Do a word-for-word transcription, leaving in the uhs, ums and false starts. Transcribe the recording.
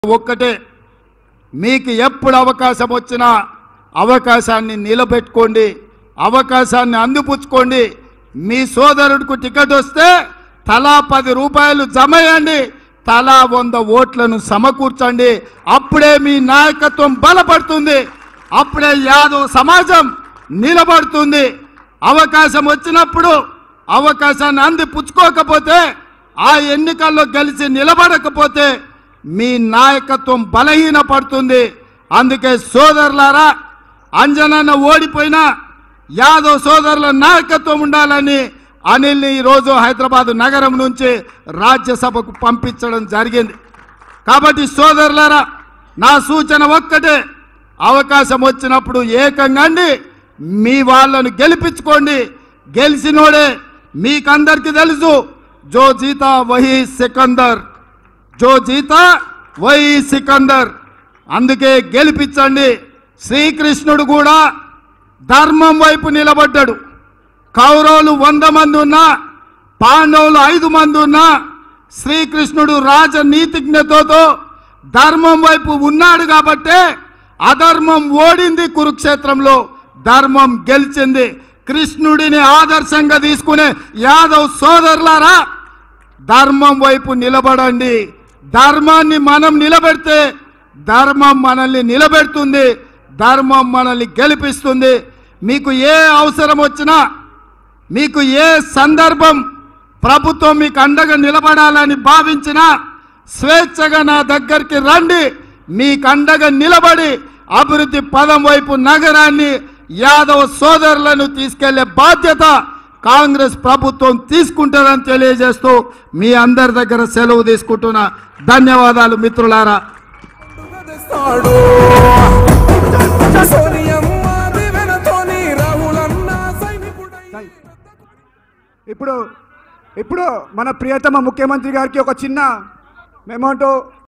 ఒక్కటే మీకు ఎప్పుడు అవకాశం వచ్చినా అవకాశాన్ని నిలబెట్టుకోండి, అవకాశాన్ని అందిపుచ్చుకోండి. మీ సోదరుడికి టికెట్ వస్తే తలా పది రూపాయలు జమయండి, తలా వంద ఓట్లను సమకూర్చండి. అప్పుడే మీ నాయకత్వం బలపడుతుంది, అప్పుడే యాదవ్ సమాజం నిలబడుతుంది. అవకాశం వచ్చినప్పుడు అవకాశాన్ని అందిపుచ్చుకోకపోతే, ఆ ఎన్నికల్లో గెలిచి నిలబడకపోతే మీ నాయకత్వం బలహీన పడుతుంది. అందుకే సోదరులారా, అంజనన్న ఓడిపోయినా యాదవ్ సోదరుల నాయకత్వం ఉండాలని అనిల్ని ఈరోజు హైదరాబాద్ నగరం నుంచి రాజ్యసభకు పంపించడం జరిగింది. కాబట్టి సోదరులారా, నా సూచన ఒక్కటే, అవకాశం వచ్చినప్పుడు ఏకంగా మీ వాళ్ళను గెలిపించుకోండి. గెలిచినోడే మీకందరికీ తెలుసు, జో జీతా వహీ సికందర్, జో జీతా వహీ సికందర్. అందుకే గెలిపించండి. శ్రీకృష్ణుడు కూడా ధర్మం వైపు నిలబడ్డాడు. కౌరవులు వంద మంది ఉన్నా, పాండవులు ఐదు మంది ఉన్నా, శ్రీకృష్ణుడు రాజనీతిజ్ఞతతో ధర్మం వైపు ఉన్నాడు కాబట్టే అధర్మం ఓడింది కురుక్షేత్రంలో, ధర్మం గెలిచింది. కృష్ణుడిని ఆదర్శంగా తీసుకునే యాదవ్ సోదరులారా, ధర్మం వైపు నిలబడండి. ధర్మాన్ని మనం నిలబెడితే ధర్మం మనల్ని నిలబెడుతుంది, ధర్మం మనల్ని గెలిపిస్తుంది. మీకు ఏ అవసరం వచ్చినా, మీకు ఏ సందర్భం ప్రభుత్వం మీకు అండగా నిలబడాలని భావించినా స్వేచ్ఛగా నా దగ్గరికి రండి. మీకు అండగా నిలబడి అభివృద్ధి పదం వైపు నగరాన్ని, యాదవ్ సోదరులను తీసుకెళ్లే బాధ్యత కాంగ్రెస్ ప్రభుత్వం తీసుకుంటారని తెలియజేస్తూ మీ అందరి దగ్గర సెలవు తీసుకుంటున్నా. ధన్యవాదాలు మిత్రులారా. ఇప్పుడు ఇప్పుడు మన ప్రియతమ ముఖ్యమంత్రి గారికి ఒక చిన్న మెమోంటో